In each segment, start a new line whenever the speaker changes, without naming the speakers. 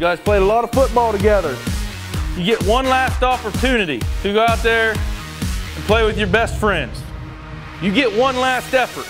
guys played a lot of football together. You get one last opportunity to go out there and play with your best friends. You get one last effort.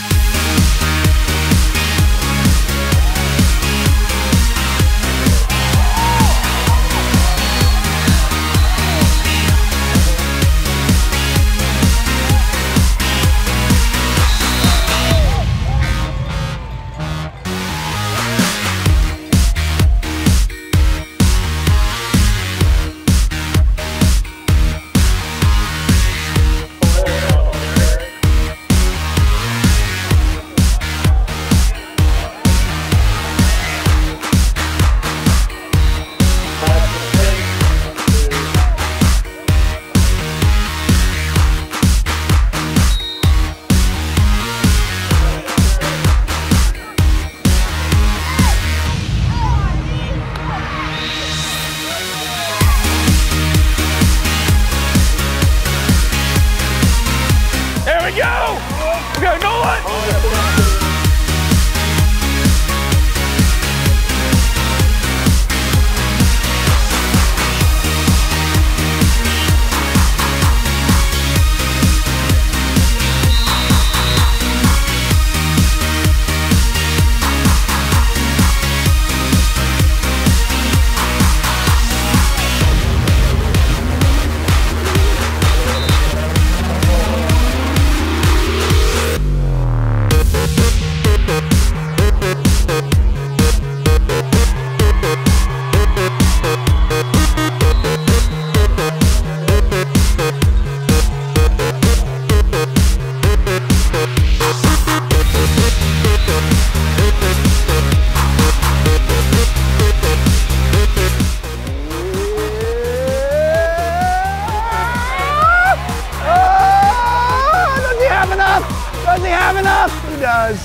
Does he have enough? He does.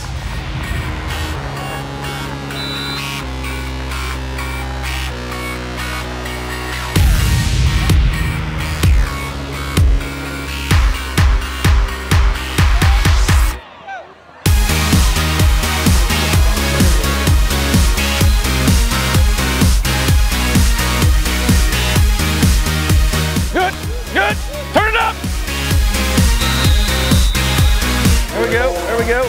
Good, good, turn it up. There we go, there we go.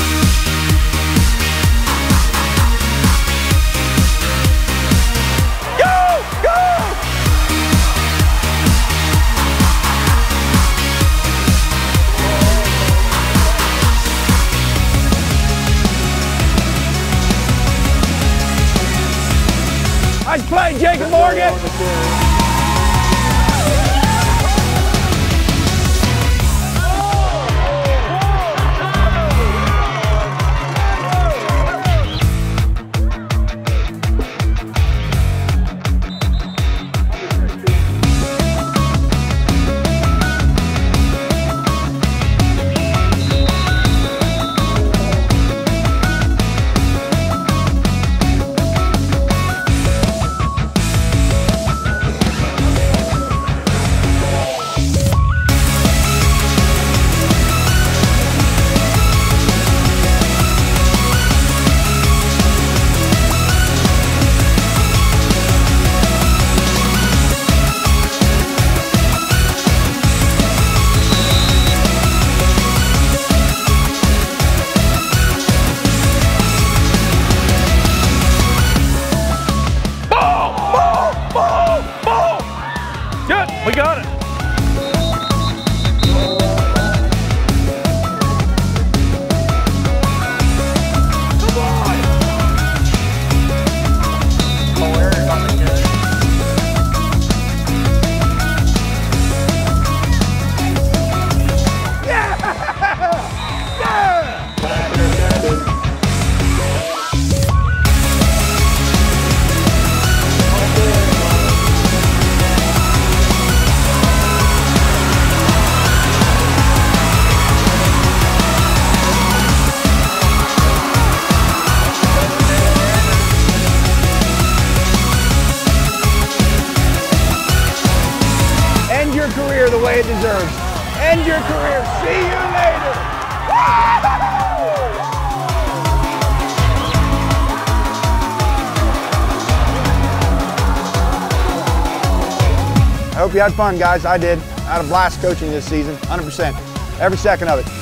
Go, go!
Nice play, Jacob Morgan.
We got it.
Career the way it deserves. End your career. See you later. hope you had fun, guys. I did. I had a blast coaching this season, 100%. Every second of it.